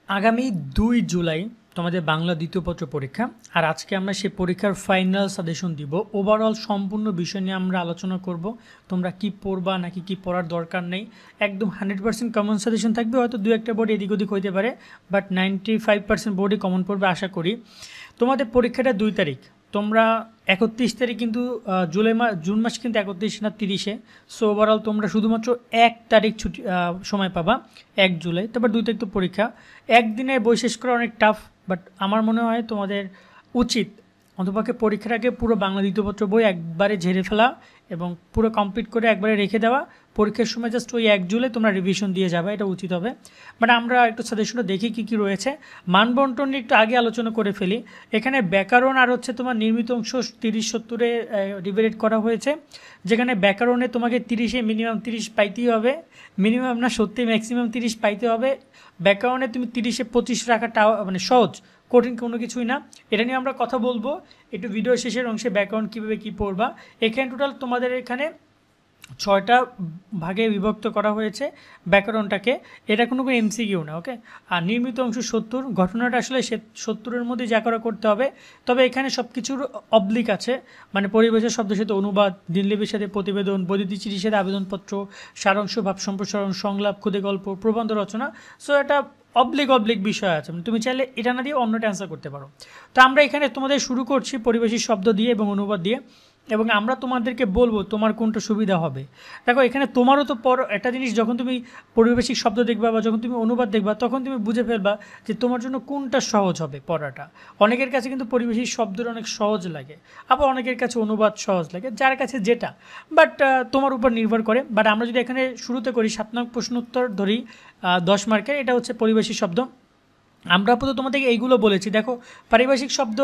আগামী ২ জুলাই তোমাদের বাংলা দ্বিতীয় পত্র পরীক্ষা। আর আজকে আমরা সেই পরীক্ষার ফাইনাল সাজেশন দিব। ওভারঅল সম্পূর্ণ বিষয় নিয়ে আমরা আলোচনা করব। তোমরা কি পড়বা নাকি কি পড়ার দরকার নেই, একদম 100% কমন সাজেশন থাকবে। হয়তো দু একটা বোর্ড এদিক ওদিক হইতে পারে, বাট 95% বোর্ডই কমন পড়বে আশা করি। তোমাদের পরীক্ষাটা ২ তারিখ, তোমরা ৩১ তারিখ কিন্তু জুন মাস কিন্তু ৩১ না ৩০-এ। সো ওভারঅল তোমরা শুধুমাত্র ১ তারিখ ছুটি সময় পাবা, ১ জুলাই। তারপর ২ তারিখ তো পরীক্ষা। একদিনে বই শেষ করা অনেক টাফ, বাট আমার মনে হয় তোমাদের উচিত অন্তপক্ষে পরীক্ষার আগে পুরো বাংলা দ্বিতীয় পত্র বই একবারে ঝেড়ে ফেলা এবং পুরো কমপ্লিট করে একবারে রেখে দেওয়া। পরীক্ষার সময় জাস্ট ওই ১ জুলাই তোমরা রিভিশন দিয়ে যাবে, এটা উচিত হবে। বাট আমরা একটু সাজেশনটা দেখি কী কী রয়েছে। মানবন্টন নিয়ে একটু আগে আলোচনা করে ফেলি। এখানে ব্যাকরণ আর হচ্ছে তোমার নির্মিত অংশ ৩০-৭০-এ ডিভাইড করা হয়েছে, যেখানে ব্যাকরণে তোমাকে ৩০-এ মিনিমাম ৩০ পাইতেই হবে। মিনিমাম না, সত্যি ম্যাক্সিমাম 30 পাইতে হবে। ব্যাকরণে তুমি 30-এ 25 রাখাটা মানে সহজ, কঠিন কোনো কিছুই না। এটা নিয়ে আমরা কথা বলবো একটু ভিডিও শেষের অংশে, ব্যাকরণ কীভাবে কী পড়বা। এখানে টোটাল তোমাদের এখানে ৬টা ভাগে বিভক্ত করা হয়েছে ব্যাকরণটাকে। এটা কোনো এমসিকিউ না, ওকে। আর নির্মিত অংশ ৭০, ঘটনাটা আসলে ৭০-এর মধ্যে যা করা করতে হবে। তবে এখানে সব কিছুর অবলিক আছে, মানে পরিবেশের শব্দের সাথে অনুবাদ, দিনলিপির সাথে প্রতিবেদন, বৈদ্যুতিক চিঠির সাথে আবেদনপত্র, সারাংশ, ভাব সম্প্রসারণ, সংলাপ, ক্ষুদে গল্প, প্রবন্ধ রচনা। সো এটা অবলিক বিষয় আছে, তুমি চাইলে এটা না দিয়ে অন্যটা অ্যান্সার করতে পারো। তো আমরা এখানে তোমাদের শুরু করছি পরিবেশিক শব্দ দিয়ে এবং অনুবাদ দিয়ে, এবং আমরা তোমাদেরকে বলবো তোমার কোনটা সুবিধা হবে। দেখো এখানে তোমারও তো একটা জিনিস, যখন তুমি পরিবেশিক শব্দ দেখবা বা যখন তুমি অনুবাদ দেখবা, তখন তুমি বুঝে ফেলবা যে তোমার জন্য কোনটা সহজ হবে পড়াটা। অনেকের কাছে কিন্তু পরিবেশিক শব্দটা অনেক সহজ লাগে, আবার অনেকের কাছে অনুবাদ সহজ লাগে, যার কাছে যেটা। বাট তোমার উপর নির্ভর করে। বাট আমরা যদি এখানে শুরুতে করি ৭ নং প্রশ্ন উত্তর ধরি 10 মার্কের, এটা হচ্ছে পরিবেশিক শব্দ। আমরা আপাতত তোমাদেরকে এইগুলো বলেছি। দেখো পারিভাষিক শব্দ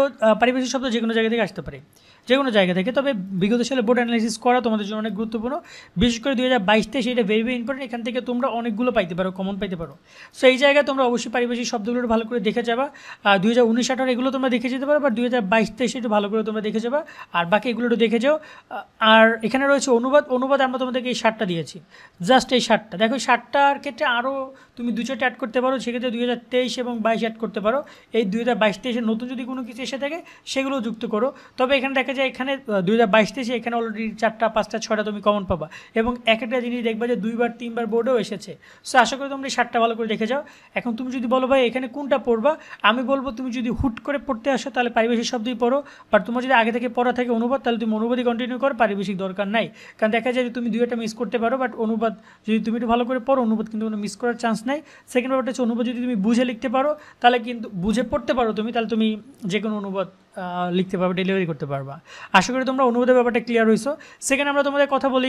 যে কোনো জায়গা থেকে আসতে পারে, যে কোনো জায়গা থেকে। তবে বিগত সালে বোর্ড অ্যানালাইসিস করা তোমাদের জন্য অনেক গুরুত্বপূর্ণ, বিশেষ করে ২০২২-২৩ এটা ভেরি ইম্পর্টেন্ট। এখান থেকে তোমরা অনেকগুলো পাইতে পারো, কমন পাইতে পারো। সো এই জায়গায় তোমরা অবশ্যই পারিভাষিক শব্দগুলো ভালো করে দেখে যাবা। ২০১৯-২০18 এগুলো তোমরা দেখে যেতে পারো, বাট ২০২২-২৩ একটু ভালো করে তোমরা দেখে যাবা, আর বাকি এগুলো একটু দেখে যাও। আর এখানে রয়েছে অনুবাদ আমরা তোমাদেরকে এই 7টা দিয়েছি, জাস্ট এই 7টা। দেখো 7টার ক্ষেত্রে আরও তুমি 2-4টা অ্যাড করতে পারো, সেক্ষেত্রে 2023 এবং 22 অ্যাড করতে পারো। এই 2022-23 নতুন যদি কোনো কিছু এসে থাকে সেগুলো যুক্ত করো। তবে এখানে দেখা যায় এখানে 2022-23 এখানে অলরেডি 4টা 5টা 6টা তুমি কমন পাবা, এবং একটা জিনিস দেখবা যে 2বার 3বার বোর্ডেও এসেছে। সো আশা করি তোমরা এই 7টা ভালো করে দেখে যাও। এখন তুমি যদি বলো ভাই এখানে কোনটা পড়বা, আমি বলবো তুমি যদি হুট করে পড়তে আসো তাহলে পারিভাষিক শব্দই পড়ো। বাট তোমার যদি আগে থেকে পড়া থাকে অনুবাদ, তাহলে তুমি অনুবাদই কন্টিনিউ করো, পারিভাষিক দরকার নাই। কারণ দেখা যায় যে তুমি 2-একটা মিস করতে পারো, বাট অনুবাদ যদি তুমি একটু ভালো করে পড়ো, অনুবাদ কিন্তু কোনো মিস করার চান্স নাই। সেকেন্ড ব্যাপারটা হচ্ছে অনুবাদ যদি তুমি বুঝে লিখতে পারো, তাহলে কিন্তু বুঝে পড়তে পারো তুমি, তাহলে তুমি যে কোনো অনুবাদ লিখতে পারবে, ডেলিভারি করতে পারবা। আশা করি তোমরা অনুবাদের ব্যাপারটা ক্লিয়ার হয়েছো। সেকেন্ড আমরা তোমাদের কথা বলি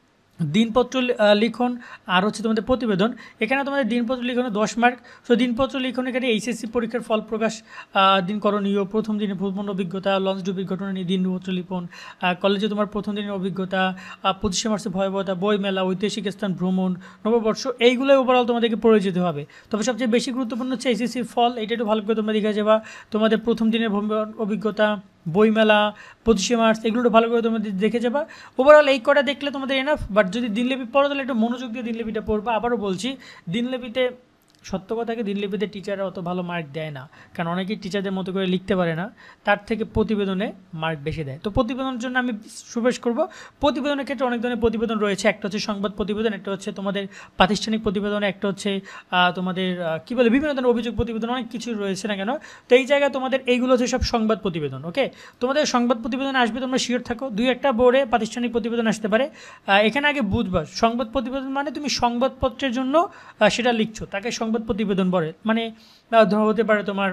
দিনপত্র লিখন আর হচ্ছে তোমাদের প্রতিবেদন। এখানে তোমাদের দিনপত্র লিখনে 10 মার্ক। সো দিনপত্র লিখন এখানে এইচএসসি পরীক্ষার ফল প্রকাশ, দিন করণীয়, প্রথম দিনের ভ্রমণ অভিজ্ঞতা, লঞ্চ ডুবির ঘটনা নিয়ে দিনপত্র লিখন, কলেজে তোমার প্রথম দিনের অভিজ্ঞতা, 25শে মার্চের ভয়াবহতা, বই মেলা, ঐতিহাসিক স্থান ভ্রমণ, নববর্ষ, এইগুলোই ওভারঅল তোমাদেরকে পড়ে যেতে হবে। তবে সবচেয়ে বেশি গুরুত্বপূর্ণ হচ্ছে এইচএসসির ফল, এটা একটু ভালো করে তোমরা দেখে যাবা। তোমাদের প্রথম দিনের ভ্রমণ অভিজ্ঞতা, বইমেলা, 25শে মার্চ, এগুলো ভালো করে তোমাদের দেখে যাবা। ওভারঅল এই কটা দেখলে তোমাদের এনাফ। বাট যদি দিনলিপি পড়ো তাহলে একটু মনোযোগ দিয়ে দিনলিপিটা পড়বা। আবারও বলছি, দিনলিপিতে সত্য কথাকে দিনলিপিতে টিচাররা অত ভালো মার্ক দেয় না, কারণ অনেকেই টিচারদের মতো করে লিখতে পারে না, তার থেকে প্রতিবেদনে মার্ক বেশি দেয়। তো প্রতিবেদনের জন্য আমি সুপারিশ করব। প্রতিবেদনের ক্ষেত্রে অনেক ধরনের প্রতিবেদন রয়েছে, একটা হচ্ছে সংবাদ প্রতিবেদন, একটা হচ্ছে তোমাদের প্রাতিষ্ঠানিক প্রতিবেদন, একটা হচ্ছে তোমাদের কী বলে বিভিন্ন ধরনের অভিযোগ প্রতিবেদন, অনেক কিছু রয়েছে না কেন। তো এই জায়গায় তোমাদের এইগুলো হচ্ছে সব সংবাদ প্রতিবেদন, ওকে। তোমাদের সংবাদ প্রতিবেদন আসবে, তোমরা শিওর থাকো। 2-একটা বোর্ডে প্রাতিষ্ঠানিক প্রতিবেদন আসতে পারে। এখানে আগে বুঝবা সংবাদ প্রতিবেদন মানে তুমি সংবাদপত্রের জন্য সেটা লিখছো, তাকে সংবাদ প্রতিবেদন বলে। মানে হতে পারে তোমার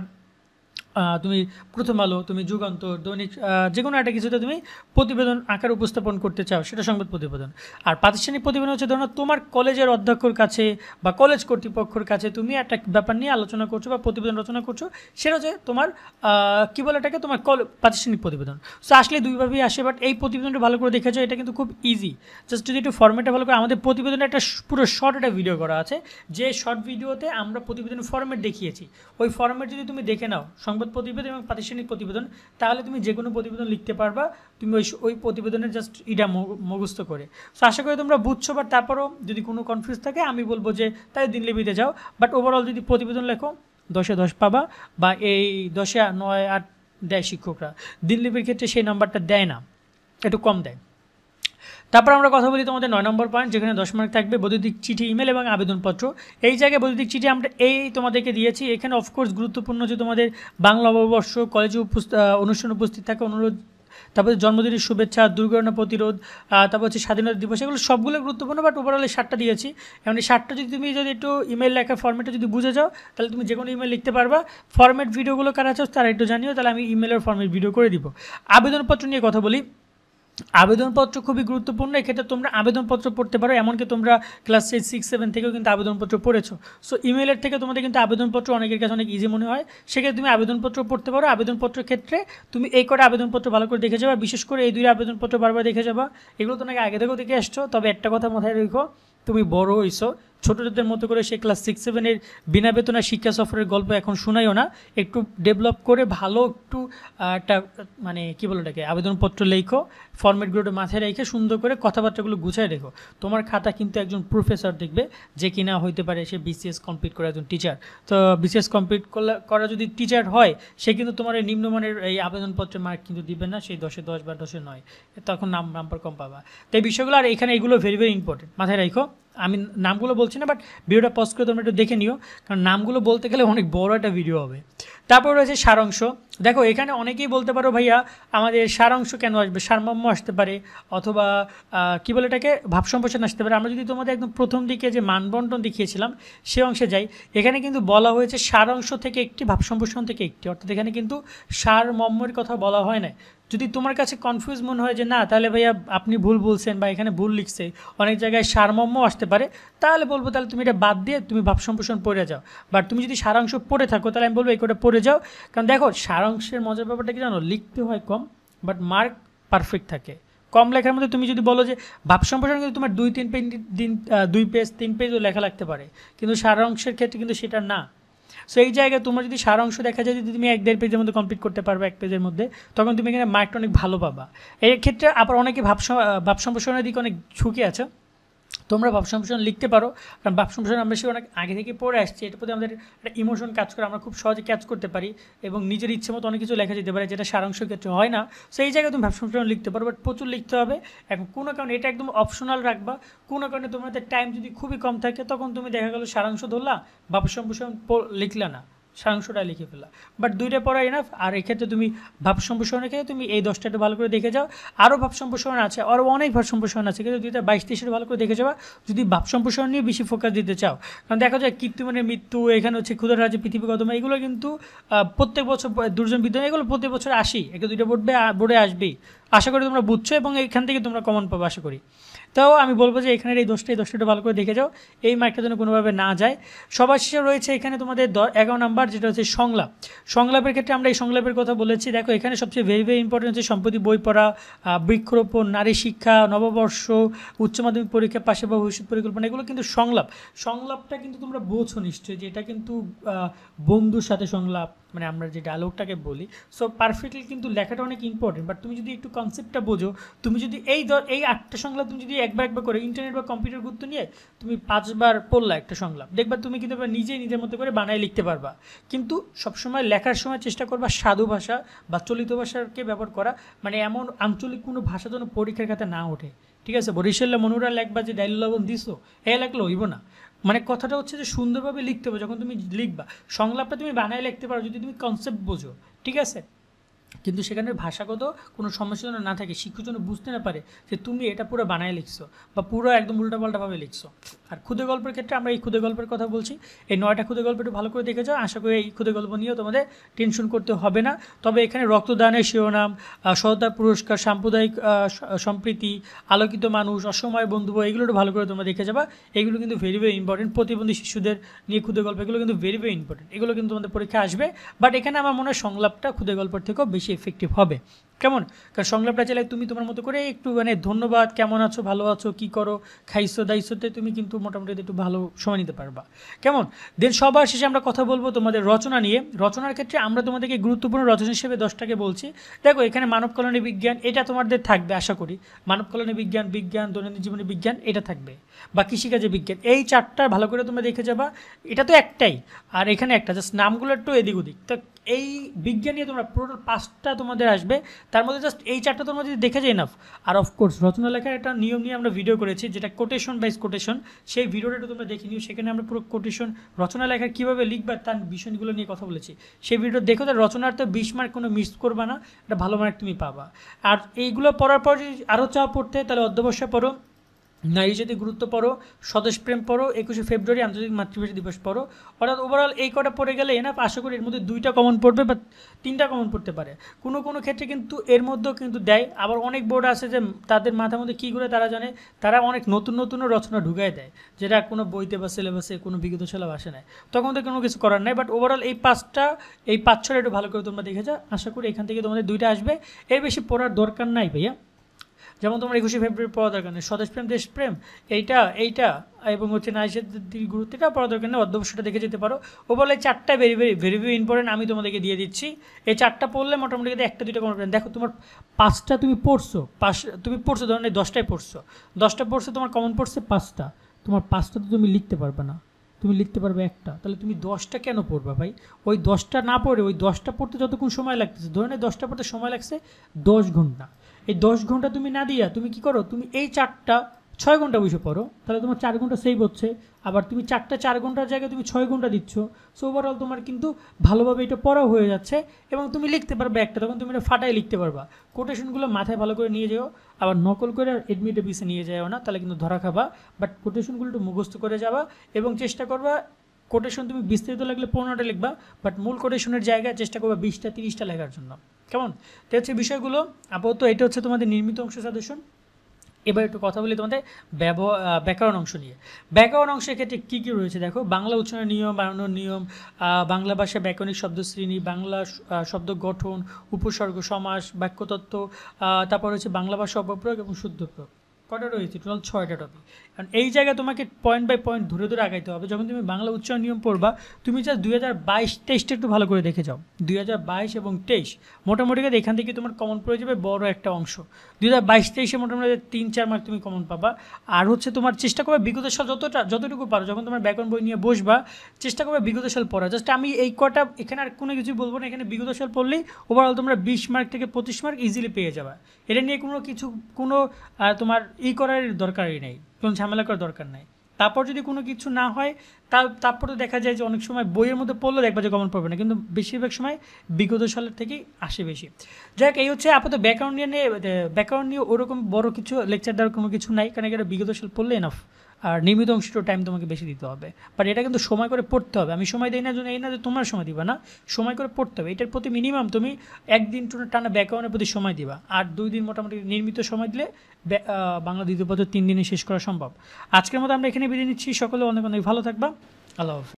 তুমি প্রথম আলো, তুমি যুগান্তর, দৈনিক, যে কোনো একটা কিছুতে তুমি প্রতিবেদন আকার উপস্থাপন করতে চাও, সেটা সংবাদ প্রতিবেদন। আর প্রাতিষ্ঠানিক প্রতিবেদন হচ্ছে ধরো তোমার কলেজের অধ্যক্ষর কাছে বা কলেজ কর্তৃপক্ষের কাছে তুমি একটা ব্যাপার নিয়ে আলোচনা করছো বা প্রতিবেদন রচনা করছো, সেটা হচ্ছে তোমার কী বলে এটাকে, তোমার প্রাতিষ্ঠানিক প্রতিবেদন। সো আসলে দুইভাবেই আসে, বাট এই প্রতিবেদনটা ভালো করে দেখেছো, এটা কিন্তু খুব ইজি। জাস্ট যদি একটু ফর্মেটটা ভালো করে, আমাদের প্রতিবেদনে একটা পুরো শর্ট একটা ভিডিও করা আছে, যে শর্ট ভিডিওতে আমরা প্রতিবেদনের ফর্মেট দেখিয়েছি। ওই ফর্মেট যদি তুমি দেখে নাও, সংবাদ প্রতিবেদন এবং প্রাতিষ্ঠানিক প্রতিবেদন, তাহলে তুমি যে কোনো প্রতিবেদন লিখতে পারবা, তুমি ওই প্রতিবেদনের জাস্ট এটা মুখস্থ করে। সো আশা করি তোমরা বুঝছো। বাট তারপরও যদি কোনো কনফিউজ থাকে আমি বলবো যে তাই দিনলিপিতে যাও। বাট ওভারঅল যদি প্রতিবেদন লেখো 10-এ 10 পাবা, বা এই 10-এ 9, 8 দেয় শিক্ষকরা। দিনলিপির ক্ষেত্রে সেই নাম্বারটা দেয় না, একটু কম দেয়। তারপর আমরা কথা বলি তোমাদের 9 নম্বর পয়েন্ট, যেখানে 10 মার্ক থাকবে বৈদ্যুতিক চিঠি, ইমেল এবং আবেদনপত্র। এই জায়গায় বৈদ্যুতিক চিঠি আমরা তোমাদেরকে দিয়েছি। এখানে অফকোর্স গুরুত্বপূর্ণ যে তোমাদের বাংলা নববর্ষ, কলেজে অনুষ্ঠানে উপস্থিত থাকা অনুরোধ, তারপরে জন্মদিনের শুভেচ্ছা, দুর্ঘটনা প্রতিরোধ, তারপর হচ্ছে স্বাধীনতা দিবস, এগুলো সবগুলো গুরুত্বপূর্ণ। বাট ওভারঅল এই 7টা দিয়েছি। এমন এই 7টা যদি একটু ইমেল লেখার ফর্মেটটা যদি বুঝে যাও, তাহলে তুমি যে কোনো ইমেল লিখতে পারবা। ফর্মেট ভিডিওগুলো কারা চাও তারা একটু জানিও, তাহলে আমি ইমেলের ফর্মেট ভিডিও করে দিব। আবেদনপত্র নিয়ে কথা বলি। আবেদনপত্র খুবই গুরুত্বপূর্ণ। এক্ষেত্রে তোমরা আবেদনপত্র পড়তে পারো, এমনকি তোমরা ক্লাস 6-7 থেকেও কিন্তু আবেদনপত্র পড়েছো। সো ইমেলের থেকে তোমাদের কিন্তু আবেদনপত্র অনেকের কাছে অনেক ইজি মনে হয়, সেক্ষেত্রে তুমি আবেদনপত্র পড়তে পারো। আবেদনপত্রের ক্ষেত্রে তুমি এই কটা আবেদনপত্র ভালো করে দেখে যাবা, বিশেষ করে এই 2 আবেদনপত্র বারবার দেখে যাবা। এগুলো তোমাকে আগে থেকেও দেখে আসছো, তবে একটা কথা মাথায় রেখো, তুমি বড় হইছো, ছোটদের মতো করে সে ক্লাস 6-7-এর বিনা বেতনে শিক্ষা সফরের গল্প এখন শোনাইও না। একটু ডেভেলপ করে ভালো একটু একটা মানে কী বলে এটাকে আবেদনপত্র লেখো, ফর্মেটগুলো মাথায় রেখে সুন্দর করে কথাবার্তাগুলো গুছিয়ে রেখো। তোমার খাতা কিন্তু একজন প্রফেসর দেখবে, যে কিনা হইতে পারে সে বিসিএস কমপ্লিট করে একজন টিচার। তো বিসিএস কমপ্লিট করা যদি টিচার হয়, সে কিন্তু তোমার এই নিম্নমানের এই আবেদনপত্রের মার্ক কিন্তু দিবে না, সেই 10-এ 10 বা 10-এ 9, তখন নাম্বার কম পাবা। তো এই বিষয়গুলো, আর এখানে এগুলো ভেরি ভেরি ইম্পর্টেন্ট, মাথায় রাখো। আমি নামগুলো বলছি না, বাট ভিডিওটা পজ করে তোমরা একটু দেখে নিও, কারণ নামগুলো বলতে গেলে অনেক বড় একটা ভিডিও হবে। তারপর রয়েছে সারাংশ। দেখো এখানে অনেকেই বলতে পারো ভাইয়া আমাদের সারাংশ কেন আসবে, সারমর্ম আসতে পারে, অথবা কী বলে এটাকে ভাব সম্প্রসারণ আসতে পারে। আমরা যদি তোমাদের একদম প্রথম দিকে যে মানবন্টন দেখিয়েছিলাম সে অংশে যাই, এখানে কিন্তু বলা হয়েছে সারাংশ থেকে একটি, ভাব সম্প্রসারণ থেকে একটি, অর্থাৎ এখানে কিন্তু সারমর্মের কথা বলা হয় না। যদি তোমার কাছে কনফিউজ মনে হয় যে না তাহলে ভাইয়া আপনি ভুল বলছেন বা এখানে ভুল লিখছে, অনেক জায়গায় সারমর্ম আসতে পারে, তাহলে বলবো তাহলে তুমি এটা বাদ দিয়ে তুমি ভাব সম্প্রসারণ পড়ে যাও। বাট তুমি যদি সারাংশ পড়ে থাকো, তাহলে আমি বলবো এই কোটা পড়ে যাও। কারণ দেখো সারাংশের মজার ব্যাপারটা কি জানো, লিখতে হয় কম, বাট মার্ক পারফেক্ট থাকে। কম লেখার মধ্যে তুমি যদি বলো যে ভাব সম্প্রসারণ, কিন্তু তোমার 2 পেজ 3 পেজও লেখা লাগতে পারে, কিন্তু সারাংশের ক্ষেত্রে কিন্তু সেটা না। সো এই জায়গায় তোমার যদি সারাংশ দেখা যায় যদি তুমি 1-1.5 পেজের মধ্যে কমপ্লিট করতে পারবে, 1 পেজের মধ্যে, তখন তুমি এখানে মার্কটা অনেক ভালো পাবা। এই ক্ষেত্রে আবার অনেকে ভাব সম্প্রসারণের দিকে অনেক ঝুঁকি আছে। তোমরা ভাব সম্প্রসারণ লিখতে পারো, কারণ ভাব সম্প্রসারণ আমরা সে অনেক আগে থেকে পড়ে আসছি, এটার প্রতি আমাদের একটা ইমোশন কাজ করে, আমরা খুব সহজে ক্যাচ করতে পারি এবং নিজের ইচ্ছে মতো অনেক কিছু লেখা যেতে পারে, যেটা সারাংশের ক্ষেত্রে হয় না। সো এই জায়গায় তুমি ভাব সম্প্রসারণ লিখতে পারো, বাট প্রচুর লিখতে হবে। এখন কোনো কারণে এটা একদম অপশনাল রাখবা। কোনো কারণে তোমাদের টাইম যদি খুবই কম থাকে, তখন তুমি দেখা গেলো সারাংশ ধরলা, ভাব সম্প্রসারণ লিখলা না, সারাংশটা লিখে ফেলা। বাট 2টা পড়া এনাফ। আর এক্ষেত্রে তুমি ভাব সম্প্রসারণের ক্ষেত্রে তুমি এই 10টাটা ভালো করে দেখে যাও। আরও ভাব সম্প্রসারণ আছে, আরও অনেক ভাব সম্প্রসারণ আছে, কিন্তু 2022-23 ভালো করে দেখে যাওয়া যদি ভাব সম্প্রসারণ নিয়ে বেশি ফোকাস দিতে চাও। কারণ দেখা যায় কীর্তিমানের মৃত্যু, এখানে হচ্ছে ক্ষুধার রাজ্যে পৃথিবী কদমা, এগুলো কিন্তু প্রত্যেক বছর দুর্জন বিদ্যমান, এগুলো প্রত্যেক বছর আসি, একে 2টা বোর্ডে আসবেই। আশা করি তোমরা বুঝছো এবং এখান থেকে তোমরা কমন পাবে আশা করি। তাও আমি বলবো যে এখানের এই 10টা ভালো করে দেখে যাও, এই মার্কটা যেন কোনোভাবে না যায়। সবার শেষে রয়েছে এখানে তোমাদের 11 নাম্বার, যেটা হচ্ছে সংলাপ। সংলাপের ক্ষেত্রে আমরা এই সংলাপের কথা বলেছি। দেখো এখানে সবচেয়ে ভেরি ভেরি ইম্পর্টেন্ট হচ্ছে সম্প্রতি বই পড়া, বৃক্ষরোপণ, নারী শিক্ষা, নববর্ষ, উচ্চ মাধ্যমিক পরীক্ষা, পাশে বা ভবিষ্যৎ পরিকল্পনা, এগুলো কিন্তু সংলাপ। সংলাপটা কিন্তু তোমরা বোঝো নিশ্চয়ই যে এটা কিন্তু বন্ধুর সাথে সংলাপ, মানে আমরা যে ডায়লগটাকে বলি। সো পারফেক্টলি কিন্তু লেখাটা অনেক ইম্পর্টেন্ট, বাট তুমি যদি একটু কনসেপ্টটা বোঝো, তুমি যদি এই 8টা সংলাপ তুমি যদি একবার করে ইন্টারনেট বা কম্পিউটার গুরুত্ব নিয়ে তুমি 5 বার পড়লা একটা সংলাপ, দেখবা তুমি কিন্তু নিজের মতো করে বানায় লিখতে পারবা। কিন্তু সবসময় লেখার সময় চেষ্টা করবা সাধু ভাষা বা চলিত ভাষাকে ব্যবহার করা, মানে এমন আঞ্চলিক কোনো ভাষা যেন পরীক্ষার খাতে না ওঠে। ঠিক আছে, বরিশাল্লা মনুরা লেখবা যে ডাইল লবণ দিছো, লেখলো হইব না। মানে কথাটা হচ্ছে যে সুন্দরভাবে লিখতে হবে। যখন তুমি লিখবা সংলাপটা তুমি বানায় লিখতে পারো যদি তুমি কনসেপ্ট বোঝো, ঠিক আছে, কিন্তু সেখানে ভাষাগত কোনো সমস্যা যেন না থাকে, শিক্ষক যেন বুঝতে না পারে যে তুমি এটা পুরো বানায় লিখছো বা পুরো একদম উল্টাপাল্টাভাবে লিখছো। আর ক্ষুদে গল্পের ক্ষেত্রে আমরা এই ক্ষুদে গল্পের কথা বলছি, এই 9টা ক্ষুদে গল্প একটু ভালো করে দেখে যাও। আশা করি এই ক্ষুদে গল্প নিয়েও তোমাদের টেনশন করতে হবে না। তবে এখানে রক্তদানের শিরোনাম, সততার পুরস্কার, সাম্প্রদায়িক সম্প্রীতি, আলোকিত মানুষ, অসময় বন্ধু, এগুলো একটু ভালো করে তোমরা দেখে যাবা। এগুলো কিন্তু ভেরি ভেরি ইম্পর্টেন্ট। প্রতিবন্ধী শিশুদের নিয়ে ক্ষুদে গল্প, এগুলো কিন্তু ভেরি ভেরি ইম্পর্টেন্ট, এগুলো কিন্তু তোমাদের পরীক্ষা আসবে। বাট এখানে আমার মনে হয় সংলাপটা ক্ষুদে গল্পের থেকেও বেশি এফেক্টিভ হবে। কেমন? কারণ সংলাপটা চাইলে তুমি তোমার মতো করে একটু মানে ধন্যবাদ, কেমন আছো, ভালো আছো, কী করো, খাইছো দাইছোতে তুমি কিন্তু মোটামুটি একটু ভালো সময় নিতে পারবা। কেমন? দেন সবার শেষে আমরা কথা বলবো তোমাদের রচনা নিয়ে। রচনার ক্ষেত্রে আমরা তোমাদেরকে গুরুত্বপূর্ণ রচনা হিসেবে 10টাকে বলছি। দেখো এখানে মানব কল্যাণী বিজ্ঞান এটা তোমাদের থাকবে আশা করি। মানব কল্যাণী বিজ্ঞান, বিজ্ঞান, দৈনন্দিন জীবনী বিজ্ঞান এটা থাকবে, বা কৃষিকাজে বিজ্ঞান, এই 4টা ভালো করে তোমরা দেখে যাবা। এটা তো একটাই, আর এখানে একটা জাস্ট নামগুলো একটু এদিক ওদিক। তো এই বিজ্ঞান নিয়ে তোমরা টোটাল 5টা তোমাদের আসবে, তার মধ্যে জাস্ট এই 4টা তোমরা যদি দেখে যায় নাফ। আর অফকোর্স রচনা লেখার একটা নিয়ম নিয়ে আমরা ভিডিও করেছি, যেটা কোটেশন বাইজ কোটেশন, সেই ভিডিওটা একটু তোমরা দেখে নিও। সেখানে আমরা পুরো কোটেশন রচনা লেখা কীভাবে লিখবা তার বিষয়গুলো নিয়ে কথা বলেছি। সেই ভিডিও দেখো, তার রচনার তো 20 মার্ক কোনো মিস করবা না, একটা ভালো মার্ক তুমি পাবা। আর এইগুলো পড়ার পর যদি আরও চাও পড়তে, তাহলে অধ্যবসায় পড়ো, নারী জাতির গুরুত্ব পড়ো, স্বদেশপ্রেম পড়ো, 21শে ফেব্রুয়ারি আন্তর্জাতিক মাতৃভাষা দিবস পড়ো। অর্থাৎ ওভারঅল এই কটা পড়ে গেলে না আশা করি এর মধ্যে 2টা কমন পড়বে বা 3টা কমন পড়তে পারে। কোনো কোনো ক্ষেত্রে কিন্তু এর মধ্যেও কিন্তু দেয়। আবার অনেক বোর্ড আছে যে তাদের মাথার মধ্যে কী করে তারা জানে, তারা অনেক নতুন নতুনও রচনা ঢুকায় দেয়, যেটা কোনো বইতে বা সিলেবাসে কোনো বিগত সালে আসে নাই, তখন তো কোনো কিছু করার নাই। বাট ওভারঅল এই 5-6টা একটু ভালো করে তোমরা দেখে যাও। আশা করি এখান থেকে তোমাদের 2টা আসবে, এর বেশি পড়ার দরকার নাই ভাইয়া। যেমন তোমার 21শে ফেব্রুয়ারি পড়া দরকার নেই, স্বদেশপ্রেম দেশপ্রেম এইটা এবং হচ্ছে নারী জাতির গুরুত্বটা পড়া দরকার নেই, অধ্যবসায়টা দেখে যেতে পারো। ওভারঅল এই 4টা very very very very important, আমি তোমাদেরকে দিয়ে দিচ্ছি। এই 4টা পড়লে মোটামুটি 1-2টা কমন পড়বে। দেখো তোমার 5টা তুমি পড়ছো ধরুন এই 10টায় পড়ছো, 10টা পড়ছো, তোমার কমন পড়ছে 5টা, তোমার 5টা তো তুমি লিখতে পারবে না, তুমি লিখতে পারবে একটা, তাহলে তুমি 10টা কেন পড়বা ভাই? ওই 10টা না পড়ে ওই 10টা পড়তে যতক্ষণ সময় লাগতেছে, ধরুন এই 10টা পড়তে সময় লাগছে 10 ঘন্টা, এই 10 ঘন্টা তুমি না দিয়া তুমি কি করো, তুমি এই 4টা 6 ঘন্টা বসে পড়ো, তাহলে তোমার 4 ঘন্টা সেভ হচ্ছে। আবার তুমি 4টা 4 ঘন্টার জায়গায় তুমি 6 ঘন্টা দিচ্ছ। সো ওভারঅল তোমার কিন্তু ভালোভাবে এটা পড়াও হয়ে যাচ্ছে এবং তুমি লিখতে পারবে একটা, তখন তুমি এটা ফাটাই লিখতে পারবা। কোটেশনগুলো মাথায় ভালো করে নিয়ে যাও, আবার নকল করে এডমিটে পিসে নিয়ে যাও না, তাহলে কিন্তু ধরা খাবা। বাট কোটেশনগুলো একটু মুখস্থ করে যাবা এবং চেষ্টা করবা কোটেশন তুমি বিস্তারিত লাগলে 15টা লিখবা, বাট মূল কোটেশনের জায়গায় চেষ্টা করবা 20টা-30টা লেখার জন্য। কেমন? তো হচ্ছে বিষয়গুলো। আপাতত এটা হচ্ছে তোমাদের নির্মিত অংশ সাজেশন। এবার একটু কথা বলি তোমাদের ব্যাকরণ অংশ নিয়ে। ব্যাকরণ অংশের ক্ষেত্রে কী কী রয়েছে দেখো, বাংলা উচ্চারণের নিয়ম, বানানোর নিয়ম, বাংলা ভাষা ব্যাকরণিক শব্দশ্রেণী, বাংলা শব্দ গঠন, উপসর্গ, সমাস, বাক্যতত্ত্ব, তারপর হচ্ছে বাংলা ভাষা অপপ্রয়োগ এবং শুদ্ধ প্রয়োগ। কটা রয়েছে? টোটাল 6টা টপিক। কারণ এই জায়গায় তোমাকে পয়েন্ট বাই পয়েন্ট ধরে ধরে আগাইতে হবে। যখন তুমি বাংলা উচ্চারণ নিয়ম পড়বা, তুমি জাস্ট 2022-23টা একটু ভালো করে দেখে যাও। 2022 এবং 23 মোটামুটি এখান থেকে তোমার কমন পড়ে যাবে বড় একটা অংশ। 2022-23-এ মোটামুটি 3-4 মার্ক তুমি কমন পাবা। আর হচ্ছে তোমার চেষ্টা করবে বিগত সাল যতটুকু পারো, যখন তোমার ব্যাকরণ বই নিয়ে বসবা চেষ্টা করবে বিগত সাল পড়া। জাস্ট আমি এই কটা এখানে আর কোনো কিছু বলবো না, এখানে বিগত সাল পড়লেই ওভারঅল তোমরা 20 মার্ক থেকে 25 মার্ক ইজিলি পেয়ে যাবে। এটা নিয়ে কোনো তোমার করার দরকারই নেই, কোনো ঝামেলা করার দরকার নাই। তারপর যদি কোনো কিছু না হয় তারপর তো দেখা যায় যে অনেক সময় বইয়ের মধ্যে পড়লে দেখবা যে কমন পড়বে না, কিন্তু বেশিরভাগ সময় বিগত সালের থেকেই আসে বেশি। যাক, এই হচ্ছে আপাতত ব্যাকরণ নিয়ে ওরকম বড় কিছু লেকচার দেওয়ার কোনো কিছু নাই, কারণ এটা বিগত সাল পড়লে এনাফ। আর নিয়মিত অংশটা টাইম তোমাকে বেশি দিতে হবে, বাট এটা কিন্তু সময় করে পড়তে হবে। আমি সময় দিই না জন্য এই না যে তোমার সময় দিবা না, সময় করে পড়তে হবে। এটার প্রতি মিনিমাম তুমি 1 দিন টানা ব্যাকরণের প্রতি সময় দিবা, আর 2 দিন মোটামুটি নির্মিত সময় দিলে বাংলা দ্বিতীয় পত্র 3 দিনে শেষ করা সম্ভব। আজকের মতো আমরা এখানে বিদায় নিচ্ছি। সকলে অনেক অনেক ভালো থাকবা। আল্লাহ হাফেজ।